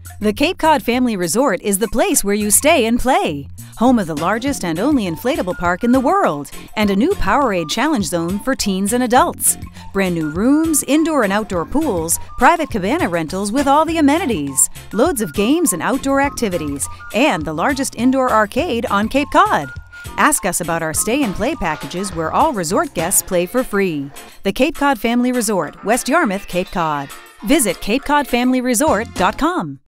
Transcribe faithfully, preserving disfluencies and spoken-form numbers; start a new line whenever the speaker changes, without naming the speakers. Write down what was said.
The Cape Cod Family Resort is the place where you stay and play. Home of the largest and only inflatable park in the world, and a new Powerade Challenge Zone for teens and adults. Brand new rooms, indoor and outdoor pools, private cabana rentals with all the amenities, loads of games and outdoor activities, and the largest indoor arcade on Cape Cod. Ask us about our stay and play packages where all resort guests play for free. The Cape Cod Family Resort, West Yarmouth, Cape Cod. Visit cape cod family resort dot com.